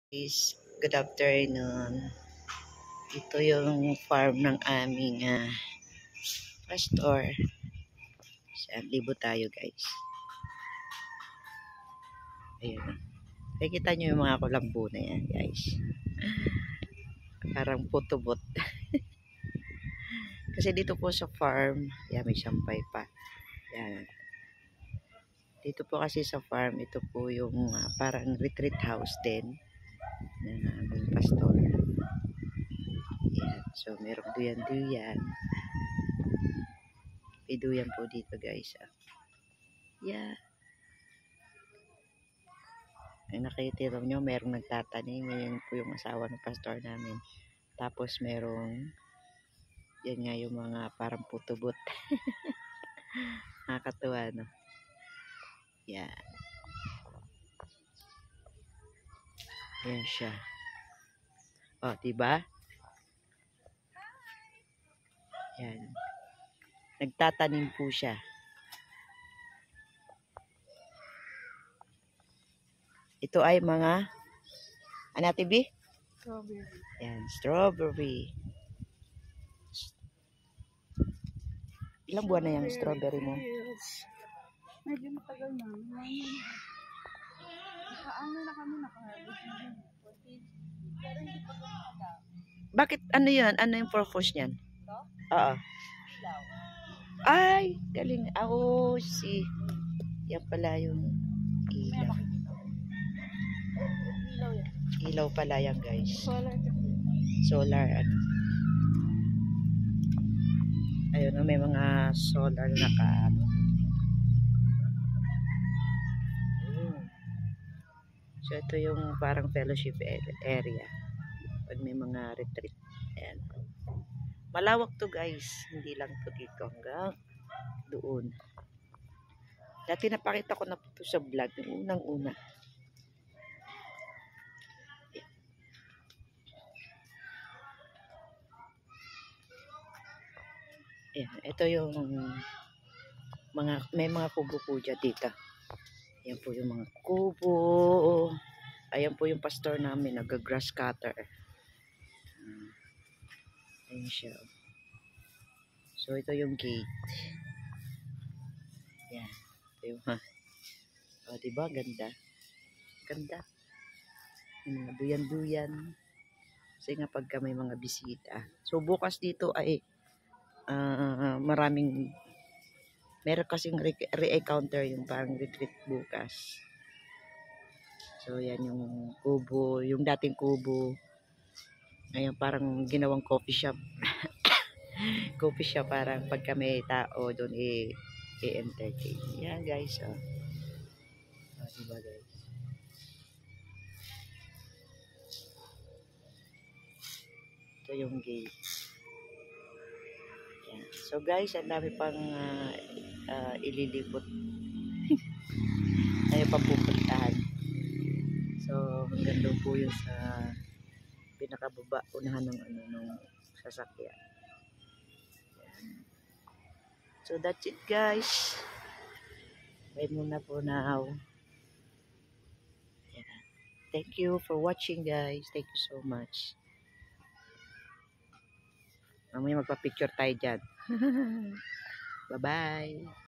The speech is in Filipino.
Good afternoon. Ito yung farm ng aming pastor. Sa libo tayo guys. Ayun. Nakikita nyo yung mga kulambo na yan guys. Parang putubot. Kasi dito po sa farm, yan may sampay pa. Yan. Dito po kasi sa farm, ito po yung parang retreat house din ng aming pastor. Yan. So merong duyan-duyan. May duyan po dito guys. Yeah. Ay nakikita nyo, merong nagtatanim. Ngayon po yung asawa ng pastor namin. Tapos merong, yan nga yung mga parang putubot. Nakakatuwa, no? Yan. Yan siya. O, diba? Yan. Nagtatanim po siya. Ito ay mga, ano natin, B? Strawberry. Yan, strawberry. Ilang buwan na yung strawberry mo? Medyo matagal na. Nakaano na kami, nakaharvest na yun. Pero hindi pa kami nakadami. Bakit, ano yan? Ano yung purpose niyan? Ito? Oo. Ilaw. Ay, galing. Oh, see. Yan pala yung May ilaw. makikita. Ilaw yan. Ilaw pala yan, guys. Solar kasi. Solar, ano. Ayun, may mga solar na ano. So, ito yung parang fellowship area. Pag may mga retreat. Ayan. Malawak to, guys. Hindi lang to dito hanggang doon. Dati napakita ko na po to sa vlog. Yung unang-una. Ayan. Ito yung may mga kubo po dyan dito. Ayan po yung mga kubo. Ayan po yung pastor namin, nag-grass cutter. Ayan siya. So, ito yung gate. Ayan. Ito yung o, diba? Ganda. Ganda. Yung mga duyan-duyan. Kasi nga pagka may mga bisita. So, bukas dito ay maraming meron kasing re-encounter yung parang retreat bukas. So, yan yung kubo, yung dating kubo. Ngayon parang ginawang coffee shop. Coffee shop parang pagka may tao doon i-entertain. Yan guys. Oh. Diba guys? Ito yung gate. Yan. So guys, ang dami pang ililipot. Tayo pa pupuntahan. So hanggang doon po yun sa pinakababa, unahan ng ng sasakyan. Yan. So that's it guys. Bye muna po now. Yan. Thank you for watching guys. Thank you so much. Mamaya magpa-picture tayo dyan. Bye-bye.